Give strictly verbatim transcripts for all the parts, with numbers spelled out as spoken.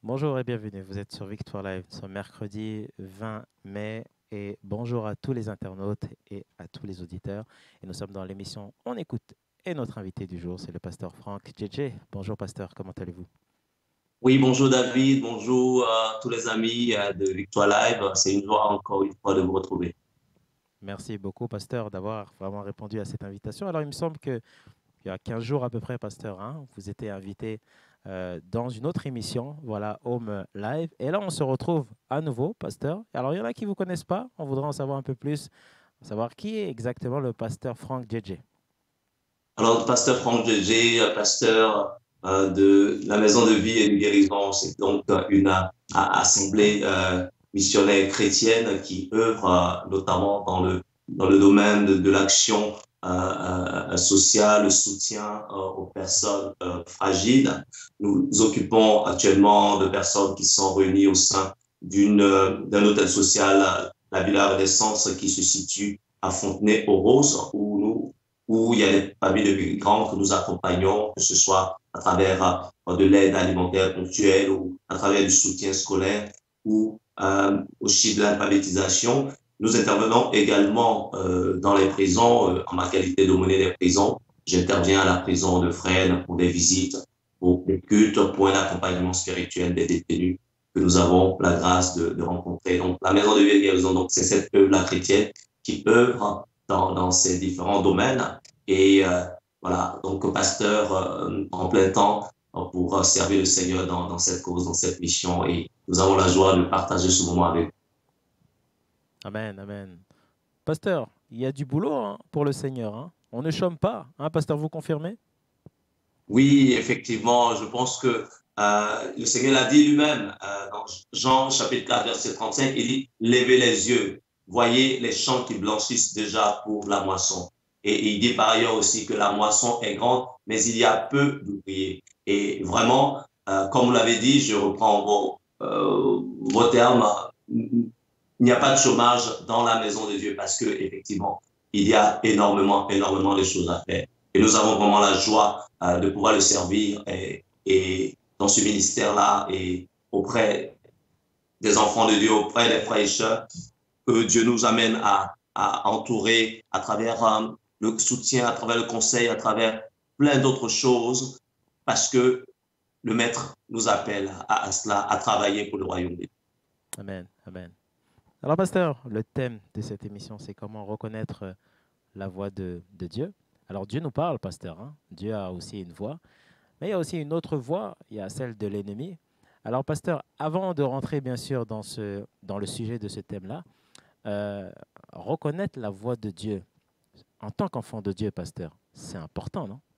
Bonjour et bienvenue. Vous êtes sur Victoire Live ce mercredi vingt mai et bonjour à tous les internautes et à tous les auditeurs. Et nous sommes dans l'émission On écoute et notre invité du jour, c'est le pasteur Franck J J. Bonjour pasteur, comment allez-vous? Oui, bonjour David, bonjour à tous les amis euh, de Victoire Live. C'est une joie encore une fois de vous retrouver. Merci beaucoup pasteur d'avoir vraiment répondu à cette invitation. Alors il me semble que il y a quinze jours à peu près, pasteur, hein, vous étiez invité euh, dans une autre émission, voilà, Home Live. Et là, on se retrouve à nouveau, pasteur. Alors, il y en a qui ne vous connaissent pas. On voudrait en savoir un peu plus, savoir qui est exactement le pasteur Franck J J. Alors, pasteur Franck G G, euh, pasteur euh, de la Maison de Vie et de Guérison, c'est donc euh, une euh, assemblée euh, missionnaire chrétienne qui œuvre euh, notamment dans le, dans le domaine de, de l'action euh, euh, sociale, le soutien euh, aux personnes euh, fragiles. Nous nous occupons actuellement de personnes qui sont réunies au sein d'une euh, d'un hôtel social, euh, la Villa Renaissance, qui se situe à Fontenay-aux-Roses, où nous où il y a des familles de migrants que nous accompagnons, que ce soit à travers euh, de l'aide alimentaire ponctuelle ou à travers du soutien scolaire ou euh, aussi de l'alphabétisation. Nous intervenons également euh, dans les prisons, euh, en ma qualité d'aumônier des prisons. J'interviens à la prison de Fresnes pour des visites, pour des cultes, pour un accompagnement spirituel des détenus que nous avons la grâce de, de rencontrer. Donc, la Maison de Vie et Guérison, donc, c'est cette œuvre-là chrétienne qui œuvre dans, dans ces différents domaines. Et euh, voilà, donc pasteur euh, en plein temps pour servir le Seigneur dans, dans cette cause, dans cette mission. Et nous avons la joie de partager ce moment avec vous. Amen, amen. Pasteur, il y a du boulot hein, pour le Seigneur. Hein. On ne chôme pas. Hein, pasteur, vous confirmez? Oui, effectivement, je pense que euh, le Seigneur l'a dit lui-même euh, dans Jean chapitre quatre, verset trente-cinq, il dit, levez les yeux, voyez les champs qui blanchissent déjà pour la moisson. Et il dit par ailleurs aussi que la moisson est grande, mais il y a peu d'ouvriers. Et vraiment, euh, comme vous l'avez dit, je reprends vos, euh, vos termes, il n'y a pas de chômage dans la maison de Dieu parce que effectivement, il y a énormément, énormément de choses à faire. Et nous avons vraiment la joie euh, de pouvoir le servir et, et dans ce ministère-là et auprès des enfants de Dieu, auprès des frères et sœurs, que Dieu nous amène à, à entourer à travers euh, le soutien, à travers le conseil, à travers plein d'autres choses, parce que le Maître nous appelle à, à cela, à travailler pour le royaume de Dieu. Amen, amen. Alors, pasteur, le thème de cette émission, c'est comment reconnaître la voix de, de Dieu. Alors, Dieu nous parle, pasteur. Hein? Dieu a aussi une voix. Mais il y a aussi une autre voie, il y a celle de l'ennemi. Alors, pasteur, avant de rentrer bien sûr dans, ce, dans le sujet de ce thème-là, euh, reconnaître la voix de Dieu en tant qu'enfant de Dieu, pasteur, c'est important, non?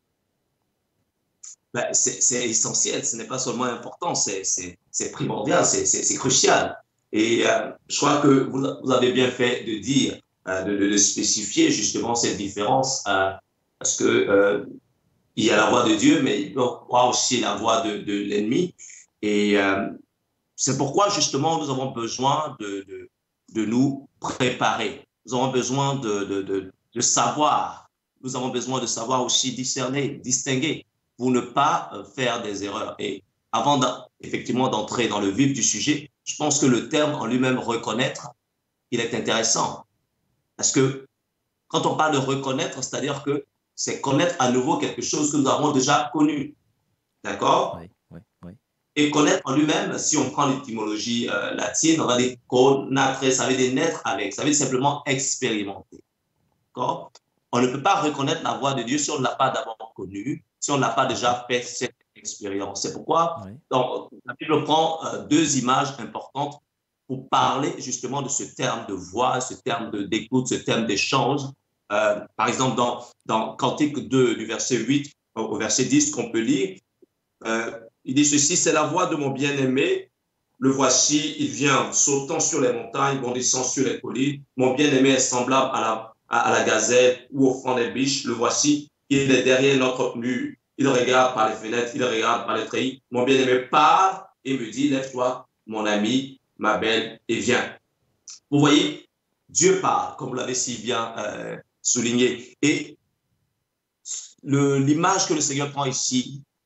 Ben, c'est essentiel, ce n'est pas seulement important, c'est primordial, c'est crucial. Et euh, je crois que vous, vous, avez bien fait de dire, euh, de, de, spécifier justement cette différence, euh, parce que euh, il y a la voix de Dieu, mais il y a aussi la voix de, de l'ennemi. Et euh, c'est pourquoi, justement, nous avons besoin de, de, de nous préparer. Nous avons besoin de, de, de, de savoir. Nous avons besoin de savoir aussi discerner, distinguer, pour ne pas faire des erreurs. Et avant, effectivement, d'entrer dans le vif du sujet, je pense que le terme en lui-même reconnaître, il est intéressant. Parce que quand on parle de reconnaître, c'est-à-dire que c'est connaître à nouveau quelque chose que nous avons déjà connu. D'accord? Oui, oui, oui. Et connaître en lui-même, si on prend l'étymologie euh, latine, on va dire connaître, ça veut dire naître avec, ça veut dire simplement expérimenter. D'accord? On ne peut pas reconnaître la voix de Dieu si on ne l'a pas d'abord connue, si on n'a pas déjà fait cette expérience. C'est pourquoi Oui. donc, la Bible prend euh, deux images importantes pour parler justement de ce terme de voix, ce terme d'écoute, ce terme d'échange. Euh, par exemple, dans, dans Cantique deux, du verset huit au verset dix, qu'on peut lire, euh, il dit ceci, c'est la voix de mon bien-aimé, le voici, il vient sautant sur les montagnes, bondissant sur les collines. Mon bien-aimé est semblable à la, à, à la gazelle ou au front des biches, le voici, il est derrière notre mur. Il regarde par les fenêtres, il regarde par les treillis. Mon bien-aimé parle et me dit, lève-toi, mon ami, ma belle, et viens. Vous voyez, Dieu parle, comme vous l'avez si bien euh, souligné. Et l'image que le Seigneur prend ici,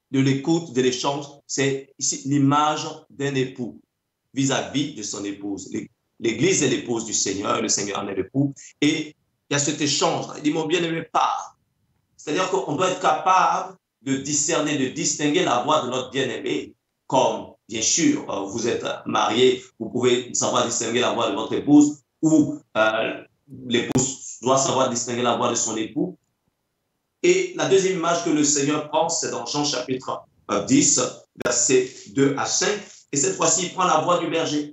de l'écoute, de l'échange, c'est ici l'image d'un époux vis-à-vis de son épouse. L'Église est l'épouse du Seigneur, le Seigneur en est l'époux. Et il y a cet échange. Il dit, mon bien-aimé, part. C'est-à-dire qu'on doit être capable de discerner, de distinguer la voix de notre bien-aimé. Comme, bien sûr, vous êtes marié, vous pouvez savoir distinguer la voix de votre épouse, ou euh, l'épouse doit savoir distinguer la voix de son époux. Et la deuxième image que le Seigneur prend, c'est dans Jean chapitre dix, versets deux à cinq. Et cette fois-ci, il prend la voix du berger.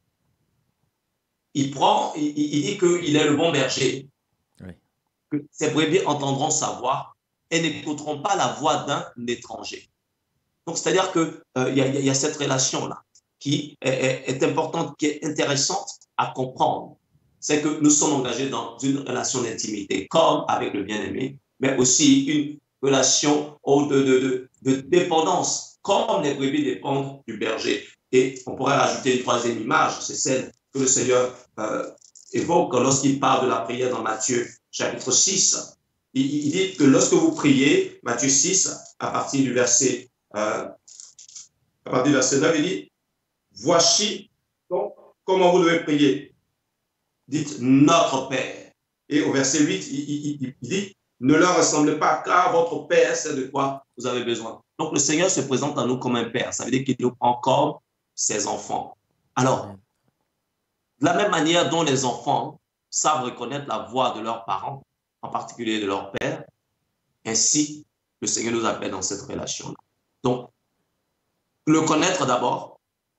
Il prend, il, il dit qu'il est le bon berger. Oui. Que ses brebis entendront sa voix et n'écouteront pas la voix d'un étranger. Donc, c'est-à-dire qu'il euh, y, y, y a cette relation-là qui est, est, est importante, qui est intéressante à comprendre. C'est que nous sommes engagés dans une relation d'intimité, comme avec le bien-aimé, mais aussi une relation de, de, de, de dépendance, comme les brebis dépendent du berger. Et on pourrait rajouter une troisième image, c'est celle que le Seigneur euh, évoque lorsqu'il parle de la prière dans Matthieu chapitre six. Il, il dit que lorsque vous priez, Matthieu six, à partir du verset, euh, à partir du verset neuf, il dit, voici donc comment vous devez prier. Dites notre Père. Et au verset huit, il, il, il dit, ne leur ressemblez pas, car votre Père sait de quoi vous avez besoin. Donc le Seigneur se présente à nous comme un Père. Ça veut dire qu'il nous prend comme ses enfants. Alors, de la même manière dont les enfants savent reconnaître la voix de leurs parents, en particulier de leur père, ainsi le Seigneur nous appelle dans cette relation-là. Donc, le connaître d'abord,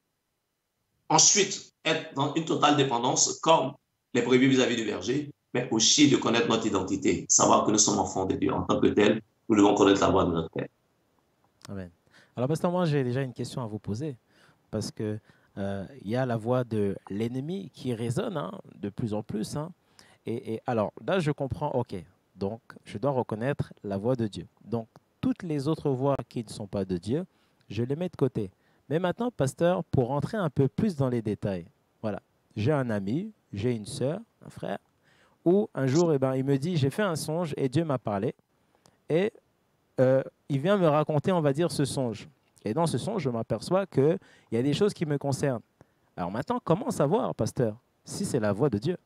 ensuite être dans une totale dépendance comme les brebis vis-à-vis du berger, mais aussi de connaître notre identité, savoir que nous sommes enfants de Dieu. En tant que tel, nous devons connaître la voix de notre Père. Amen. Alors, pasteur, moi, j'ai déjà une question à vous poser, parce que euh, il y a la voix de l'ennemi qui résonne hein, de plus en plus. Hein. Et, et alors, là, je comprends, ok, donc je dois reconnaître la voix de Dieu. Donc, toutes les autres voix qui ne sont pas de Dieu, je les mets de côté. Mais maintenant, pasteur, pour rentrer un peu plus dans les détails, voilà, j'ai un ami, j'ai une sœur, un frère, où un jour, eh ben, il me dit, j'ai fait un songe et Dieu m'a parlé. Et euh, il vient me raconter, on va dire, ce songe. Et dans ce songe, je m'aperçois qu'il y a des choses qui me concernent. Alors maintenant, comment savoir, pasteur, si c'est la voix de Dieu?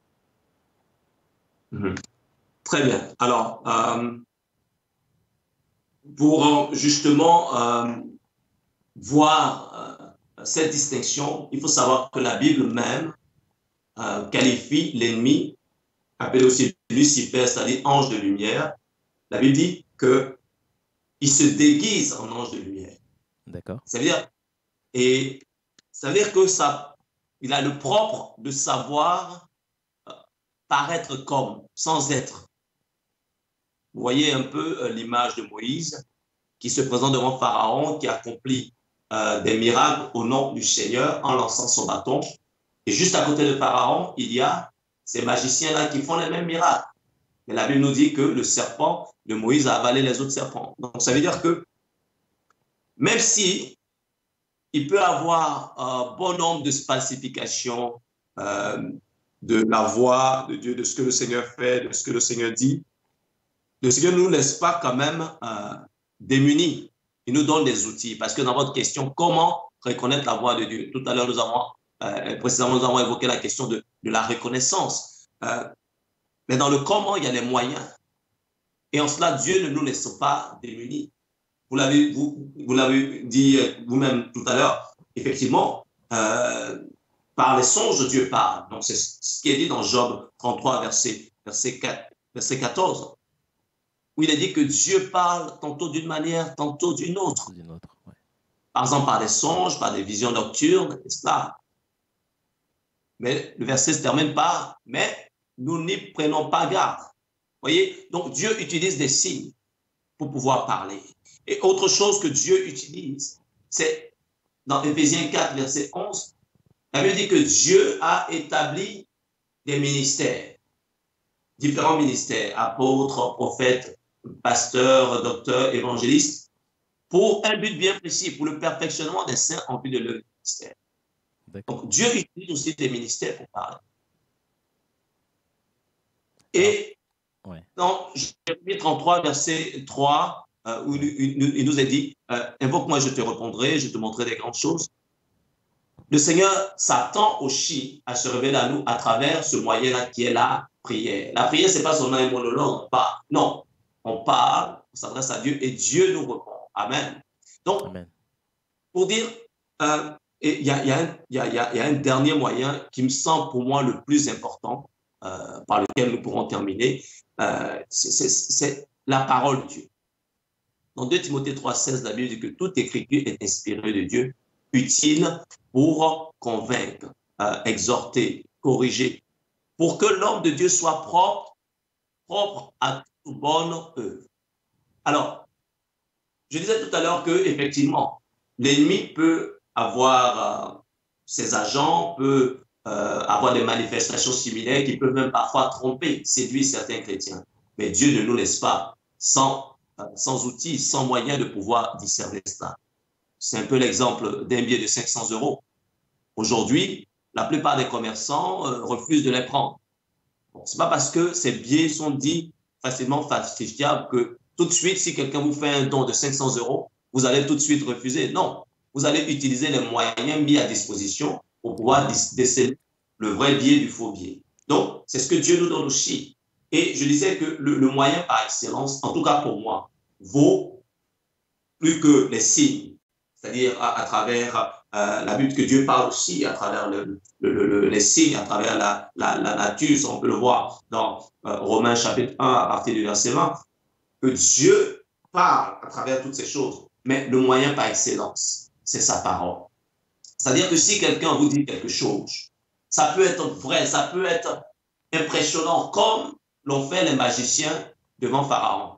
Mmh. Très bien. Alors, euh, pour justement euh, voir euh, cette distinction, il faut savoir que la Bible même euh, qualifie l'ennemi, appelé aussi Lucifer, c'est-à-dire ange de lumière. La Bible dit qu'il se déguise en ange de lumière. D'accord. Ça veut dire, et ça veut dire que ça, il a le propre de savoir euh, paraître comme, sans être. Vous voyez un peu euh, l'image de Moïse qui se présente devant Pharaon, qui accomplit euh, des miracles au nom du Seigneur en lançant son bâton. Et juste à côté de Pharaon, il y a ces magiciens-là qui font les mêmes miracles. Mais la Bible nous dit que le serpent de Moïse a avalé les autres serpents. Donc ça veut dire que même si il peut avoir un bon nombre de falsifications euh, de la voix de Dieu, de ce que le Seigneur fait, de ce que le Seigneur dit, le Seigneur ne nous laisse pas quand même euh, démunis. Il nous donne des outils. Parce que dans votre question, comment reconnaître la voix de Dieu? Tout à l'heure, nous avons, euh, précisément, nous avons évoqué la question de, de la reconnaissance. Euh, mais dans le comment, il y a les moyens. Et en cela, Dieu ne nous laisse pas démunis. Vous l'avez vous, vous l'avez dit vous-même tout à l'heure. Effectivement, euh, par les songes, Dieu parle. Donc, c'est ce qui est dit dans Job trente-trois, verset, verset, quatre, verset quatorze. Où il est dit que Dieu parle tantôt d'une manière, tantôt d'une autre. D'une autre, ouais. Par exemple, par des songes, par des visions nocturnes, n'est-ce pas? Mais le verset se termine par « mais nous n'y prenons pas garde ». Vous voyez? Donc, Dieu utilise des signes pour pouvoir parler. Et autre chose que Dieu utilise, c'est dans Éphésiens quatre, verset onze, la Bible dit que Dieu a établi des ministères, différents ministères, apôtres, prophètes, pasteurs, docteurs, évangélistes, pour un but bien précis, pour le perfectionnement des saints en vue de leur ministère. Donc, Dieu utilise aussi des ministères pour parler. Et ah, ouais. Dans Jérémie trente-trois, verset trois, euh, où il, il, il nous a dit, euh, invoque-moi, je te répondrai, je te montrerai des grandes choses. Le Seigneur s'attend aussi à se révéler à nous à travers ce moyen-là qui est la prière. La prière, ce n'est pas seulement un monologue, on parle. Non, on parle, on s'adresse à Dieu et Dieu nous répond. Amen. Donc, Amen. Pour dire, euh, il y, y, y, y a un dernier moyen qui me semble pour moi le plus important, euh, par lequel nous pourrons terminer, euh, c'est la parole de Dieu. Dans deux Timothée trois seize, la Bible dit que toute écriture est inspirée de Dieu, utile pour convaincre, euh, exhorter, corriger, pour que l'homme de Dieu soit propre, propre à toute bonne œuvre. Alors, je disais tout à l'heure que effectivement, l'ennemi peut avoir euh, ses agents, peut euh, avoir des manifestations similaires qui peuvent même parfois tromper, séduire certains chrétiens. Mais Dieu ne nous laisse pas sans, euh, sans outils, sans moyens de pouvoir discerner cela. C'est un peu l'exemple d'un billet de cinq cents euros. Aujourd'hui, la plupart des commerçants euh, refusent de les prendre. Bon, ce n'est pas parce que ces billets sont dits facilement falsifiables que tout de suite, si quelqu'un vous fait un don de cinq cents euros, vous allez tout de suite refuser. Non, vous allez utiliser les moyens mis à disposition pour pouvoir déceler le vrai billet du faux billet. Donc, c'est ce que Dieu nous donne aussi. Et je disais que le, le moyen par excellence, en tout cas pour moi, vaut plus que les signes. C'est-à-dire à, à travers euh, la Bible que Dieu parle aussi, à travers le, le, le, les signes, à travers la, la, la nature, on peut le voir dans euh, Romains chapitre un à partir du verset vingt, que Dieu parle à travers toutes ces choses. Mais le moyen par excellence, c'est sa parole. C'est-à-dire que si quelqu'un vous dit quelque chose, ça peut être vrai, ça peut être impressionnant, comme l'ont fait les magiciens devant Pharaon.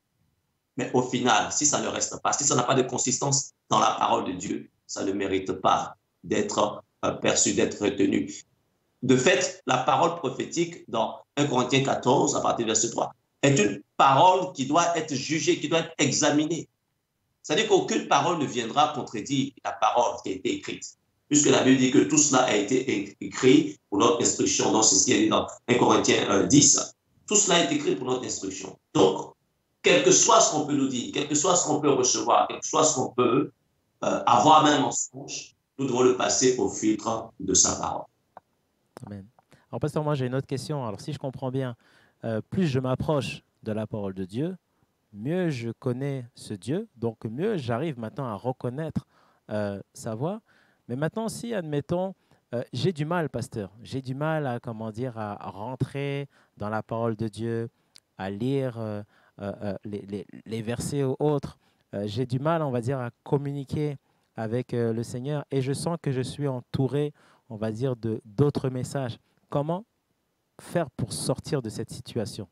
Mais au final, si ça ne reste pas, si ça n'a pas de consistance dans la parole de Dieu, ça ne mérite pas d'être perçu, d'être retenu. De fait, la parole prophétique dans un Corinthiens quatorze, à partir du verset trois, est une parole qui doit être jugée, qui doit être examinée. C'est-à-dire qu'aucune parole ne viendra contredire la parole qui a été écrite, puisque la Bible dit que tout cela a été écrit pour notre instruction. Donc, c'est ce qui est dit dans un Corinthiens dix. Tout cela est écrit pour notre instruction. Donc, quel que soit ce qu'on peut nous dire, quel que soit ce qu'on peut recevoir, quel que soit ce qu'on peut euh, avoir même en songe, nous devons le passer au filtre de sa parole. Amen. Alors, pasteur, moi, j'ai une autre question. Alors, si je comprends bien, euh, plus je m'approche de la parole de Dieu, mieux je connais ce Dieu, donc mieux j'arrive maintenant à reconnaître euh, sa voix. Mais maintenant, si, admettons, euh, j'ai du mal, pasteur, j'ai du mal à, comment dire, à, à rentrer dans la parole de Dieu, à lire euh, euh, les, les, les versets ou autres, euh, j'ai du mal, on va dire, à communiquer avec euh, le Seigneur et je sens que je suis entouré, on va dire, de d'autres messages. Comment faire pour sortir de cette situation?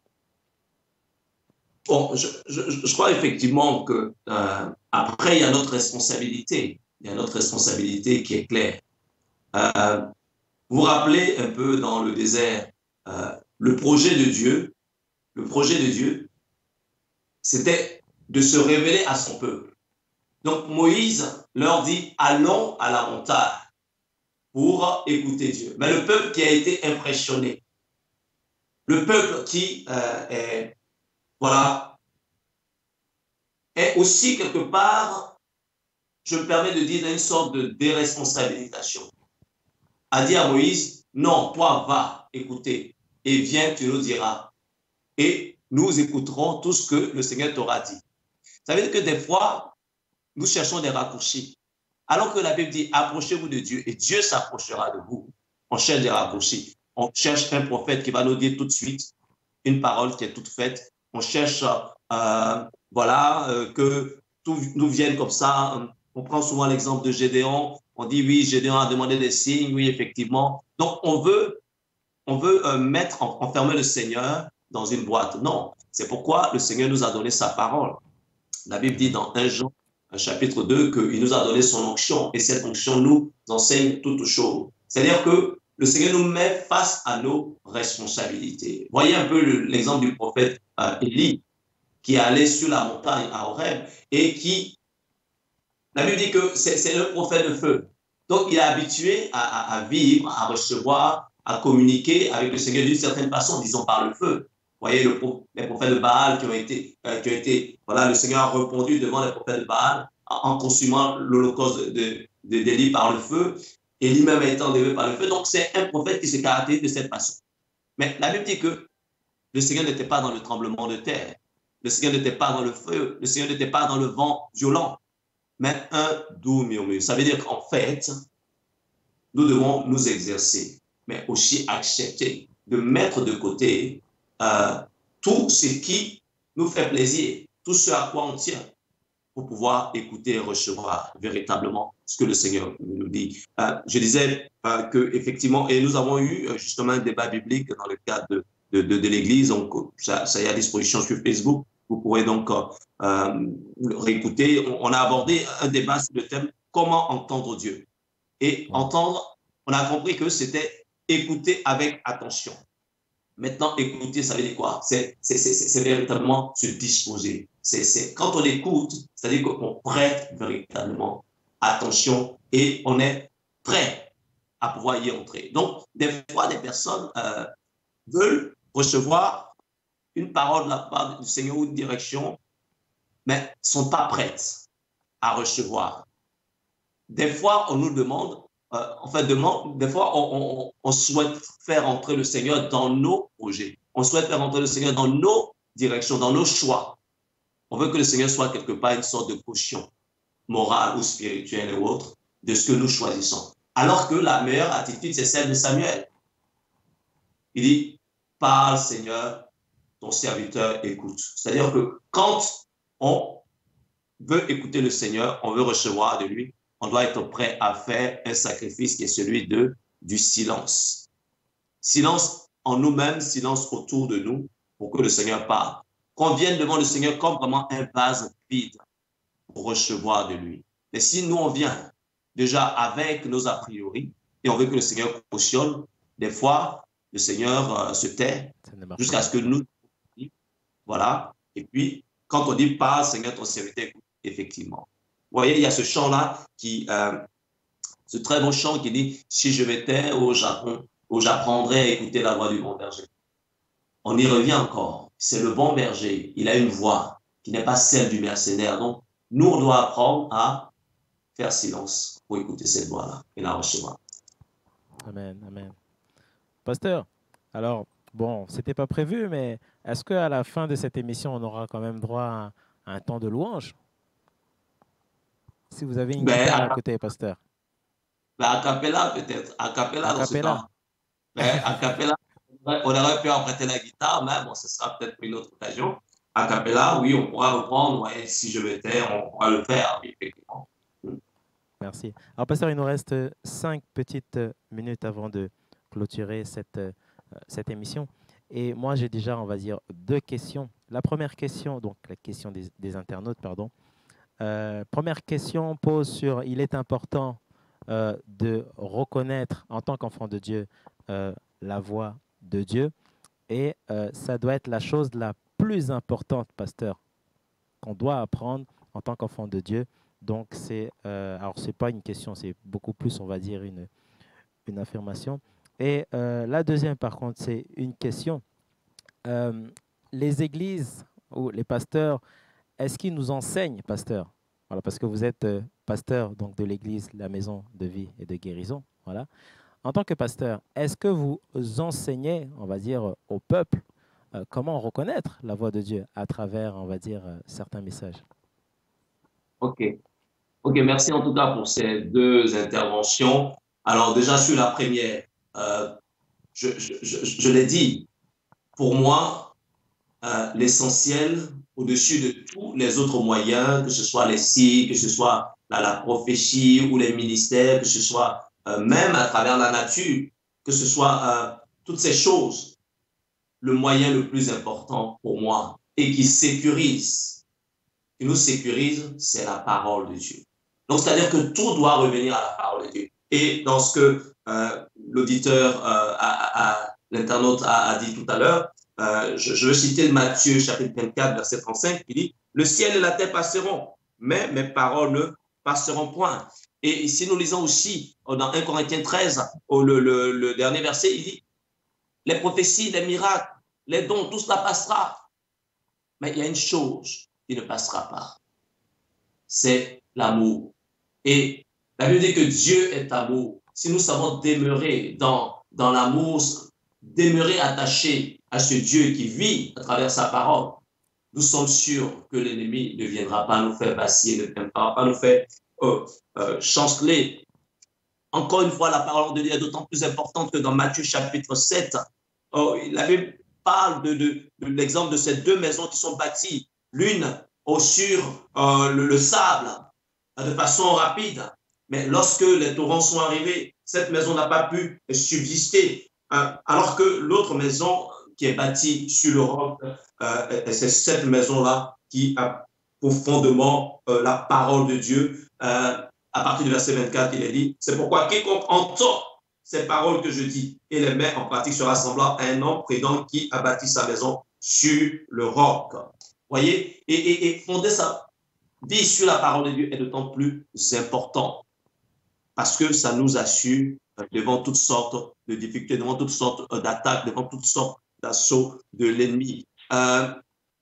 Bon, je, je, je crois effectivement que euh, après, il y a notre responsabilité. Il y a notre responsabilité qui est claire. Euh, vous vous rappelez un peu dans le désert, euh, le projet de Dieu, le projet de Dieu, c'était de se révéler à son peuple. Donc Moïse leur dit, allons à la montagne pour écouter Dieu. Mais le peuple qui a été impressionné, le peuple qui euh, est, voilà, est aussi quelque part, je me permets de dire, une sorte de déresponsabilisation. A dit à Moïse, non, toi va écouter et viens, tu nous diras. Et nous écouterons tout ce que le Seigneur t'aura dit. Ça veut dire que des fois, nous cherchons des raccourcis. Alors que la Bible dit, approchez-vous de Dieu et Dieu s'approchera de vous. On cherche des raccourcis. On cherche un prophète qui va nous dire tout de suite une parole qui est toute faite. On cherche, euh, voilà, euh, que tout nous vienne comme ça. On prend souvent l'exemple de Gédéon. On dit, oui, Gédéon a demandé des signes. Oui, effectivement. Donc, on veut, on veut euh, mettre, enfermer le Seigneur dans une boîte. Non, c'est pourquoi le Seigneur nous a donné sa parole. La Bible dit dans un Jean, chapitre deux, qu'il nous a donné son onction et cette onction nous enseigne toutes choses. C'est-à-dire que le Seigneur nous met face à nos responsabilités. Voyez un peu l'exemple du prophète euh, Élie qui est allé sur la montagne à Horeb et qui, la Bible dit que c'est le prophète de feu. Donc il est habitué à, à, à vivre, à recevoir, à communiquer avec le Seigneur d'une certaine façon, disons par le feu. voyez, le, les prophètes de Baal qui ont été, euh, qui ont été, voilà, le Seigneur a répondu devant les prophètes de Baal en, en consumant l'holocauste de, de, d'Élie par le feu. Élie même a été enlevé par le feu. Donc, c'est un prophète qui se caractérise de cette façon. Mais la Bible dit que le Seigneur n'était pas dans le tremblement de terre. Le Seigneur n'était pas dans le feu. Le Seigneur n'était pas dans le vent violent. Mais un doux murmure. Ça veut dire qu'en fait, nous devons nous exercer, mais aussi accepter de mettre de côté euh, tout ce qui nous fait plaisir, tout ce à quoi on tient, pour pouvoir écouter et recevoir véritablement ce que le Seigneur nous dit. Euh, je disais euh, que effectivement, et nous avons eu justement un débat biblique dans le cadre de, de, de, de l'Église, donc ça, ça y est à disposition sur Facebook. Vous pourrez donc euh, réécouter. On, on a abordé un débat sur le thème « Comment entendre Dieu ?» Et wow. Entendre, on a compris que c'était écouter avec attention. Maintenant, écouter, ça veut dire quoi? C'est véritablement se disposer. C'est quand on écoute, c'est-à-dire qu'on prête véritablement attention et on est prêt à pouvoir y entrer. Donc, des fois, des personnes euh, veulent recevoir une parole de la part du Seigneur ou une direction, mais ne sont pas prêtes à recevoir. Des fois, on nous demande, euh, enfin, demande, des fois, on, on, on souhaite faire entrer le Seigneur dans nos projets. On souhaite faire entrer le Seigneur dans nos directions, dans nos choix. On veut que le Seigneur soit quelque part une sorte de caution morale ou spirituelle ou autre de ce que nous choisissons. Alors que la meilleure attitude, c'est celle de Samuel. Il dit, parle Seigneur, ton serviteur écoute. C'est-à-dire que quand on veut écouter le Seigneur, on veut recevoir de lui, on doit être prêt à faire un sacrifice qui est celui de, du silence. Silence en nous-mêmes, silence autour de nous pour que le Seigneur parle. Qu'on vienne devant le Seigneur comme vraiment un vase vide pour recevoir de lui. Mais si nous, on vient déjà avec nos a priori et on veut que le Seigneur cautionne, des fois, le Seigneur euh, se tait jusqu'à ce que nous... Voilà. Et puis, quand on dit « Parle, Seigneur, ton serviteur écoute », effectivement. Vous voyez, il y a ce chant-là, qui, euh, ce très beau chant qui dit « Si je m'étais au Japon, où j'apprendrais à écouter la voix du bon berger ». On y revient encore. C'est le bon berger. Il a une voix qui n'est pas celle du mercenaire. Donc, nous, on doit apprendre à faire silence pour écouter cette voix-là et la recevoir. Amen, amen. Pasteur, alors, bon, c'était pas prévu, mais est-ce qu'à la fin de cette émission, on aura quand même droit à un, à un temps de louange? Si vous avez une ben, guitare à côté, pasteur. Ben, a cappella, peut-être. A cappella, dans ce cas. Ben, a cappella, on aurait pu emprunter la guitare, mais bon, ce sera peut-être pour une autre occasion. A cappella, oui, on pourra reprendre. Ouais, si je m'étais, on pourra le faire, effectivement. Merci. Alors, pasteur, il nous reste cinq petites minutes avant de clôturer cette, euh, cette émission. Et moi, j'ai déjà, on va dire, deux questions. La première question, donc la question des, des internautes, pardon. Euh, première question pose sur, il est important euh, de reconnaître en tant qu'enfant de Dieu euh, la voix de Dieu. Et euh, ça doit être la chose la plus importante, pasteur, qu'on doit apprendre en tant qu'enfant de Dieu. Donc, c'est, euh, alors, ce n'est pas une question, c'est beaucoup plus, on va dire, une, une affirmation. Et euh, la deuxième, par contre, c'est une question. Euh, les églises ou les pasteurs, est-ce qu'ils nous enseignent, pasteur? Voilà, parce que vous êtes euh, pasteur donc, de l'église, la maison de vie et de guérison. Voilà. En tant que pasteur, est-ce que vous enseignez, on va dire, au peuple euh, comment reconnaître la voix de Dieu à travers, on va dire, euh, certains messages? Ok. Ok, merci en tout cas pour ces deux interventions. Alors déjà sur la première, euh, je, je, je, je l'ai dit, pour moi, euh, l'essentiel au-dessus de tous les autres moyens, que ce soit les signes, que ce soit la, la prophétie ou les ministères, que ce soit euh, même à travers la nature, que ce soit euh, toutes ces choses, le moyen le plus important pour moi et qui sécurise, qui nous sécurise, c'est la parole de Dieu. Donc, c'est-à-dire que tout doit revenir à la parole de Dieu. Et dans ce que euh, l'auditeur, euh, l'internaute a, a dit tout à l'heure, euh, je, je veux citer le Matthieu chapitre vingt-quatre, verset trente-cinq, qui dit « Le ciel et la terre passeront, mais mes paroles ne passeront point. » Et si nous lisons aussi dans un Corinthiens treize, le, le, le dernier verset, il dit « Les prophéties, les miracles, les dons, tout cela passera. Mais il y a une chose qui ne passera pas, c'est l'amour. Et la Bible dit que Dieu est amour. Si nous savons demeurer dans, dans l'amour, demeurer attachés à ce Dieu qui vit à travers sa parole, nous sommes sûrs que l'ennemi ne viendra pas nous faire vaciller, ne viendra pas nous faire euh, euh, chanceler. Encore une fois, la parole de Dieu est d'autant plus importante que dans Matthieu chapitre sept, oh, la Bible parle de, de, de l'exemple de ces deux maisons qui sont bâties, l'une sur euh, le, le sable, de façon rapide. Mais lorsque les torrents sont arrivés, cette maison n'a pas pu subsister, hein, alors que l'autre maison qui est bâtie sur le roc, euh, c'est cette maison-là qui a pour fondement euh, la parole de Dieu. Euh, à partir du verset vingt-quatre, il est dit, c'est pourquoi quiconque entend ces paroles que je dis et les met en pratique sera semblable à un homme prudent qui a bâti sa maison sur le roc. Voyez, et, et, et fonder sa vie sur la parole de Dieu est d'autant plus important parce que ça nous assure devant toutes sortes de difficultés, devant toutes sortes d'attaques, devant toutes sortes d'assauts de l'ennemi. Euh,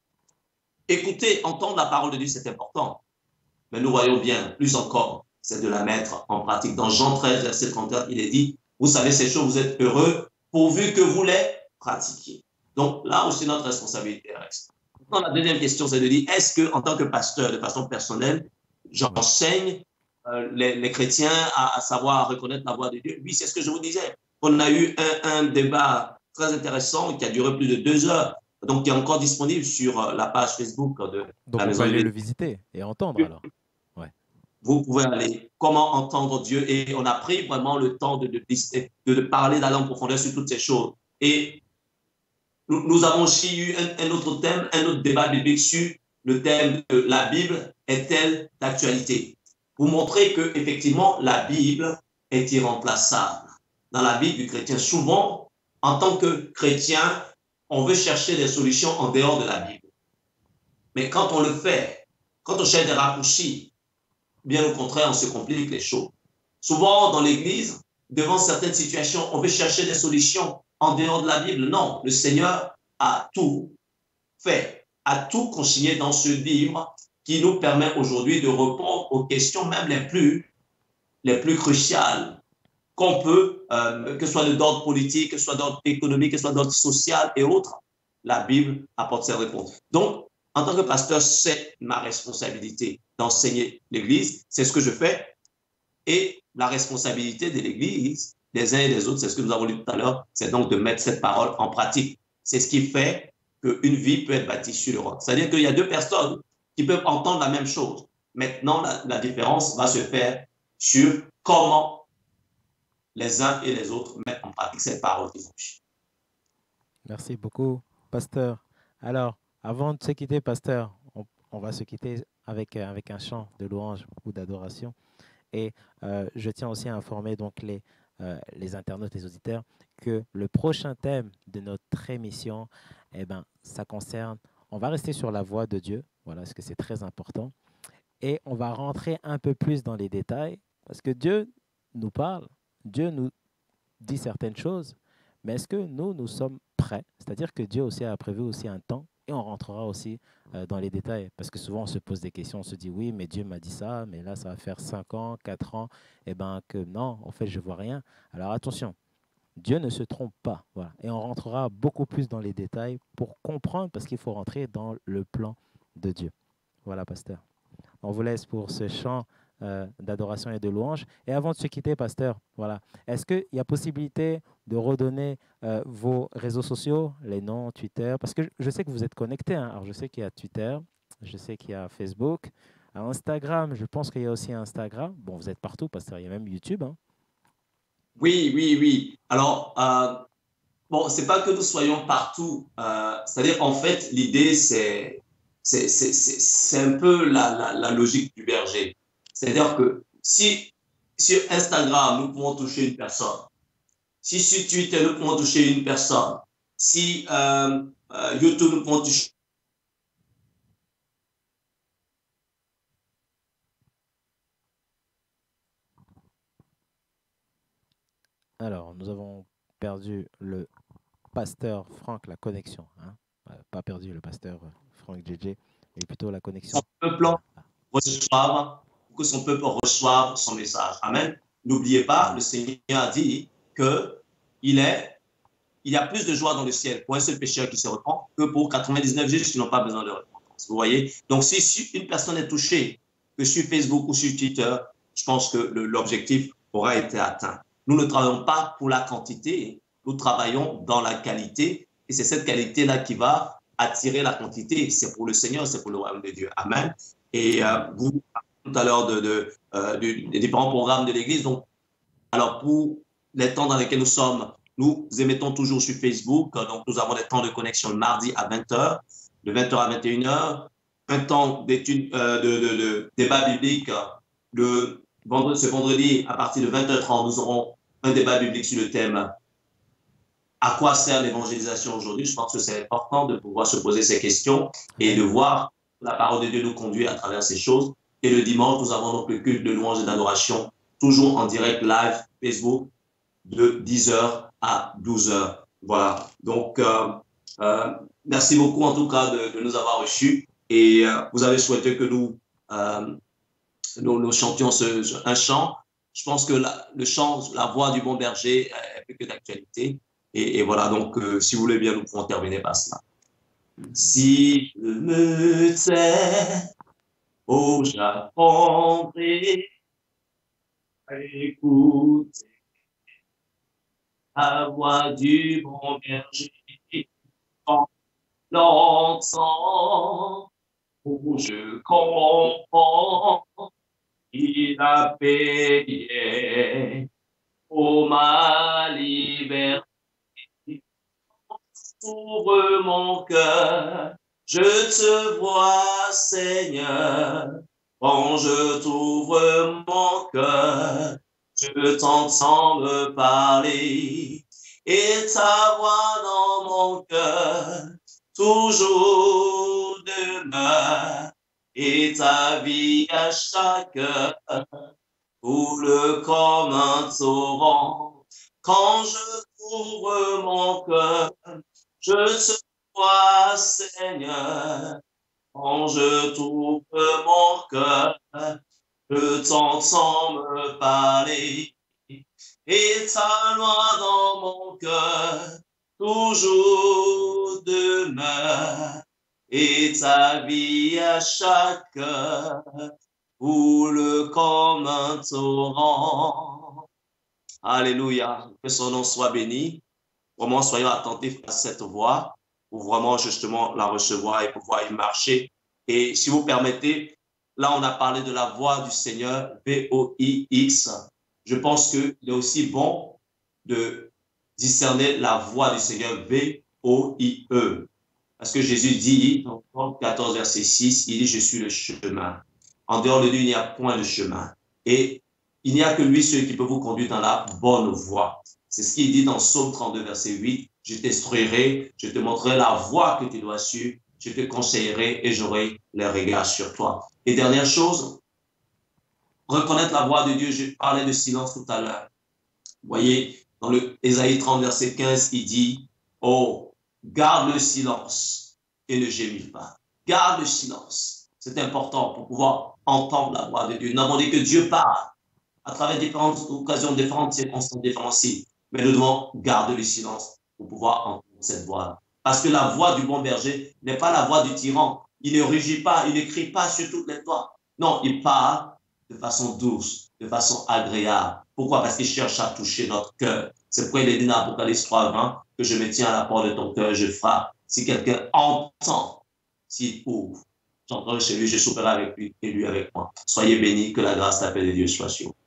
écouter, entendre la parole de Dieu, c'est important. Mais nous voyons bien, plus encore, c'est de la mettre en pratique. Dans Jean treize, verset trente-quatre, il est dit, vous savez ces choses, vous êtes heureux pourvu que vous les pratiquiez. Donc là aussi, notre responsabilité reste. Maintenant, la deuxième question, c'est de dire, est-ce que, en tant que pasteur, de façon personnelle, j'enseigne euh, les, les chrétiens à, à savoir reconnaître la voix de Dieu? Oui, c'est ce que je vous disais. On a eu un, un débat très intéressant qui a duré plus de deux heures, donc qui est encore disponible sur la page Facebook de Donc la on Maison peut de aller le Dieu. visiter et entendre alors. Ouais. Vous pouvez aller, comment entendre Dieu, et on a pris vraiment le temps de, de, de, de parler, d'aller en profondeur sur toutes ces choses. Et nous, nous avons aussi eu un, un autre thème, un autre débat biblique sur le thème de la Bible est-elle d'actualité? Pour montrer que effectivement la Bible est irremplaçable. Dans la vie du chrétien, souvent, en tant que chrétien, on veut chercher des solutions en dehors de la Bible. Mais quand on le fait, quand on cherche des raccourcis, bien au contraire, on se complique les choses. Souvent, dans l'Église, devant certaines situations, on veut chercher des solutions en dehors de la Bible. Non, le Seigneur a tout fait, a tout consigné dans ce livre qui nous permet aujourd'hui de répondre aux questions même les plus, les plus cruciales qu'on peut, euh, que ce soit d'ordre politique, que ce soit d'ordre économique, que ce soit d'ordre social et autres. La Bible apporte ses réponses. Donc, en tant que pasteur, c'est ma responsabilité d'enseigner l'Église. C'est ce que je fais. Et la responsabilité de l'Église, des uns et des autres, c'est ce que nous avons lu tout à l'heure, c'est donc de mettre cette parole en pratique. C'est ce qui fait qu'une vie peut être bâtie sur le roc. C'est-à-dire qu'il y a deux personnes qui peuvent entendre la même chose. Maintenant, la, la différence va se faire sur comment les uns et les autres mettent en pratique cette parole qui fonctionne. Merci beaucoup, pasteur. Alors, avant de se quitter, pasteur, on, on va se quitter avec, euh, avec un chant de louange ou d'adoration. Et euh, je tiens aussi à informer donc les, euh, les internautes, les auditeurs, que le prochain thème de notre émission, eh ben, ça concerne, on va rester sur la voix de Dieu, voilà, parce que c'est très important, et on va rentrer un peu plus dans les détails, parce que Dieu nous parle, Dieu nous dit certaines choses, mais est-ce que nous, nous sommes prêts? C'est-à-dire que Dieu aussi a prévu aussi un temps et on rentrera aussi euh, dans les détails. Parce que souvent, on se pose des questions, on se dit, oui, mais Dieu m'a dit ça, mais là, ça va faire cinq ans, quatre ans. Et bien que non, en fait, je ne vois rien. Alors attention, Dieu ne se trompe pas. Voilà. Et on rentrera beaucoup plus dans les détails pour comprendre, parce qu'il faut rentrer dans le plan de Dieu. Voilà, pasteur. On vous laisse pour ce chant euh, d'adoration et de louange. Et avant de se quitter, pasteur, voilà, est-ce qu'il y a possibilité de redonner euh, vos réseaux sociaux, les noms, Twitter? Parce que je sais que vous êtes connectés. Hein. Alors, je sais qu'il y a Twitter, je sais qu'il y a Facebook, Instagram, je pense qu'il y a aussi Instagram. Bon, vous êtes partout, pasteur, il y a même YouTube. Hein. Oui, oui, oui. Alors, euh, bon, c'est pas que nous soyons partout. Euh, c'est-à-dire, en fait, l'idée, c'est c'est c'est c'est un peu la, la, la logique du berger. C'est-à-dire que si sur Instagram, nous pouvons toucher une personne, si sur Twitter, nous pouvons toucher une personne, si euh, euh, YouTube, nous pouvons toucher. Alors, nous avons perdu le pasteur Franck, la connexion. Hein? Pas perdu le pasteur Franck J J, mais plutôt la connexion. Son peuple reçoive, pour que son peuple reçoive son message. Amen. N'oubliez pas, le Seigneur a dit qu'il est, il y a plus de joie dans le ciel pour un seul pécheur qui se repent que pour quatre-vingt-dix-neuf justes qui n'ont pas besoin de repentance. Vous voyez? Donc, si une personne est touchée, que sur Facebook ou sur Twitter, je pense que l'objectif aura été atteint. Nous ne travaillons pas pour la quantité, nous travaillons dans la qualité, et c'est cette qualité-là qui va attirer la quantité. C'est pour le Seigneur, c'est pour le royaume de Dieu. Amen. Et euh, vous, tout à l'heure de, de, euh, de, des différents programmes de l'Église. Donc, alors, pour les temps dans lesquels nous sommes, nous émettons toujours sur Facebook. Donc, nous avons des temps de connexion le mardi à vingt heures, de vingt heures à vingt et une heures. Un temps d'étude, euh, de, de, de débat biblique. Le vendredi, ce vendredi, à partir de vingt heures trente, nous aurons un débat biblique sur le thème « À quoi sert l'évangélisation aujourd'hui ?» Je pense que c'est important de pouvoir se poser ces questions et de voir la parole de Dieu nous conduit à travers ces choses. Et le dimanche, nous avons donc le culte de louange et d'adoration, toujours en direct live Facebook, de dix heures à douze heures. Voilà. Donc, euh, euh, merci beaucoup en tout cas de, de nous avoir reçus. Et euh, vous avez souhaité que nous, euh, nous, nous chantions ce, un chant. Je pense que la, le chant, la voix du bon berger est plus que d'actualité. Et, et voilà, donc, euh, si vous voulez bien, nous pouvons terminer par cela. Si je me tais, oh, j'apprendrai à écouter la voix du bon berger. Quand l'entend, oh, je comprends qu'il a payé pour ma liberté. Ouvre mon cœur, je te vois, Seigneur. Quand je t'ouvre mon cœur, je t'entends me parler. Et ta voix dans mon cœur, toujours demeure. Et ta vie à chaque heure, coule comme un torrent. Quand je t'ouvre mon cœur, je te vois, Seigneur. Quand je t'ouvre mon cœur, je t'entends me parler. Et ta loi dans mon cœur, toujours demeure. Et ta vie à chaque heure, coule comme un torrent. Alléluia. Que son nom soit béni. Vraiment, soyons attentifs à cette voix pour vraiment justement la recevoir et pouvoir y marcher. Et si vous permettez, là, on a parlé de la voix du Seigneur, V O I X. Je pense qu'il est aussi bon de discerner la voix du Seigneur, V O I E. Parce que Jésus dit, dans Jean quatorze, verset six, il dit, je suis le chemin. En dehors de lui, il n'y a point de chemin. Et il n'y a que lui, celui qui peut vous conduire dans la bonne voie. C'est ce qu'il dit dans Psaume trente-deux, verset huit. Je t'instruirai, je te montrerai la voie que tu dois suivre, je te conseillerai et j'aurai les regards sur toi. Et dernière chose, reconnaître la voix de Dieu. Je parlais de silence tout à l'heure. Vous voyez, dans le Ésaïe trente, verset quinze, il dit, oh, garde le silence et ne gémis pas. Garde le silence. C'est important pour pouvoir entendre la voix de Dieu. Nous avons dit que Dieu parle à travers différentes occasions, différentes circonstances différenciées. Mais nous devons garder le silence pour pouvoir entendre cette voix. Parce que la voix du bon berger n'est pas la voix du tyran. Il ne rugit pas, il ne crie pas sur toutes les toits. Non, il parle de façon douce, de façon agréable. Pourquoi? Parce qu'il cherche à toucher notre cœur. C'est pourquoi il est dit dans Apocalypse trois, vingt que je me tiens à la porte de ton cœur, je frappe. Si quelqu'un entend, s'il ouvre, j'entrerai chez lui, je souperai avec lui et lui avec moi. Soyez bénis, que la grâce, la paix de Dieu soit sur vous.